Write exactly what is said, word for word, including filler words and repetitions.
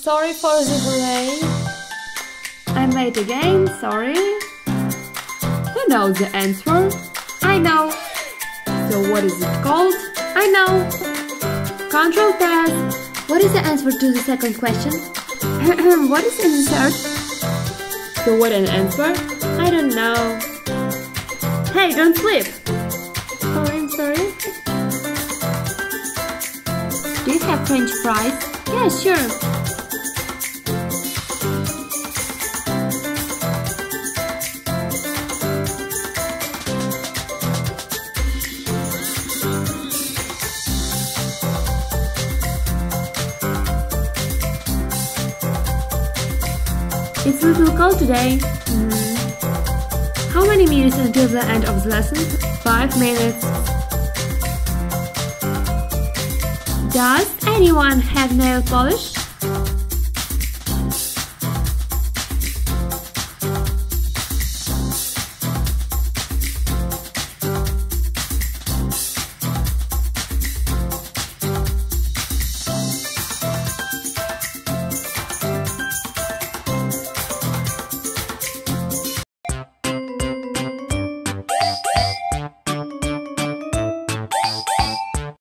sorry for the delay. I'm late again, sorry. You know the answer? I know. So what is it called? I know. Control press. What is the answer to the second question? What is insert? So what an answer? I don't know. Hey, don't sleep. Oh, I'm sorry. Do you have French fries? Yeah, sure. It's a little cold today. Mm. How many minutes until the end of the lesson? Five minutes. Does anyone have nail polish?